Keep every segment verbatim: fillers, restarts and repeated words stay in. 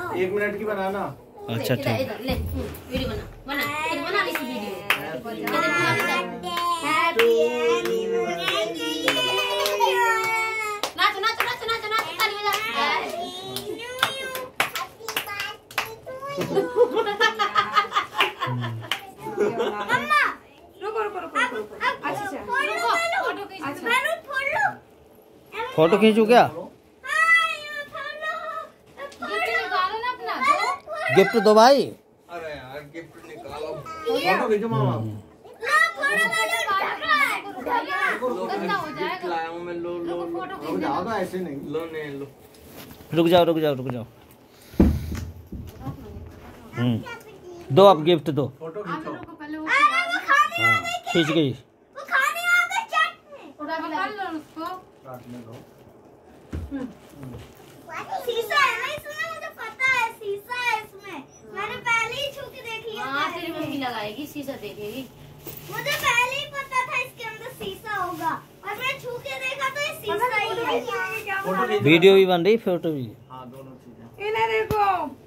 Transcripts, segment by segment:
एक मिनट की बनाना। अच्छा ठीक। ले वीडियो बना बना बना इस वीडियो। नाचो नाचो नाचो नाचो नाचो ताली बजा। मम्मा रुको रुको रुको रुको। अच्छा अच्छा फोटो खींचू क्या? गिफ्ट दो भाई। अरे यार गिफ्ट निकालो। फोटो खींचो मामा। लाया हूं मैं। लो लो रुक जाओ तो ऐसे नहीं। लो नहीं लो। रुक जाओ रुक जाओ रुक जाओ। हम्म दो आप गिफ्ट दो। फोटो खींचो। हाँ खींच गई। काटने दो। शीशा है ना इसमें, मुझे पता है शीशा है इसमें। मैंने पहले ही छू के देख लिया। हां तेरी मम्मी लगाएगी शीशा देखेगी। मुझे पहले ही पता था इसके अंदर शीशा होगा और मैं छू के देखा तो ये शीशा ही है। फोटो खींचो। वीडियो भी बन रही फोटो भी। हां दोनों चीजें। इन्हें देखो।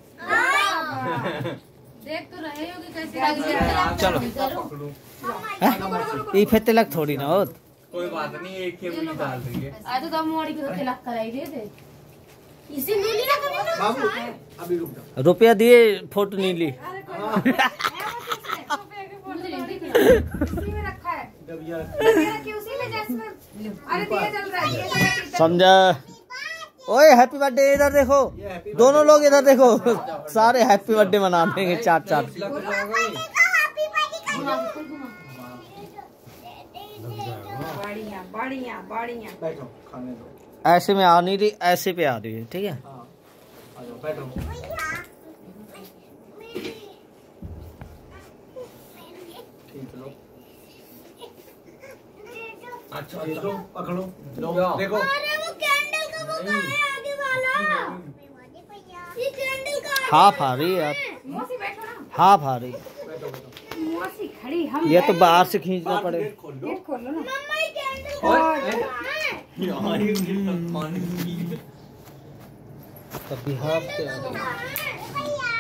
देख तो रहे होगे कैसे। चलो। पकड़ो। ये फिर तिलक थोड़ी ना हो। कोई बात नहीं एक ही में डाल देंगे। आज तो मोड़ी के तिलक कराई दे दे। इसी में लिया कभी तो बाबू अभी रुक जाओ। रुपया दिए फोटो नहीं ली। इसी में रखा है। जब यार कि उसी में जैस्मिन। अरे दिया जल रहा है, दिया जल रहा है। समझा। ओए हैप्पी बर्थडे इधर देखो। दोनों लोग इधर देखो। सारे हैप्पी बर्थडे मना देंगे चार चार। बढ़िया बढ़िया बढ़िया। बैठो खाने दो। ऐसे में आ नहीं रही, ऐसे पे आ रही है। ठीक है हाँ आ जाओ बैठो। ठीक लो। अच्छा लो पकड़ो। लो देखो। अरे वो कैंडल का वो कहाँ है आगे वाला? ये कैंडल का हाफ आ रही है यार। मौसी बैठो ना। हाफ आ रही है। बैठो बैठो। मौसी खड़ी हम। ये तो बाहर से खींचना पड़ेगा। गेट खोल लो। गेट खोल लो ना। मम्मा ये कैंडल यार ये पानी। कभी हाफ से आ रही है। भैया